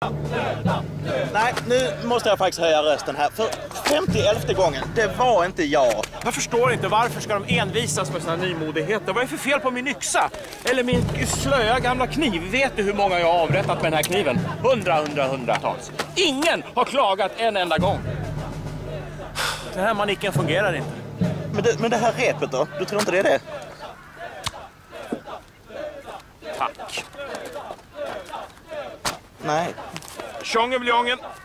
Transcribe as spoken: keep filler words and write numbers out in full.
Nej, nu måste jag faktiskt höja rösten här. För femtioelfte gången, det var inte jag. Jag förstår inte, varför ska de envisas med såna här nymodigheter? Vad är för fel på min yxa? Eller min slöa gamla kniv? Vet du hur många jag har avrättat med den här kniven? Hundra, hundra, hundratals. Ingen har klagat en enda gång. Den här manicken fungerar inte. Men det, men det här repet då? Du tror inte det är det? Tack. Nej. Tjongen, bljongen.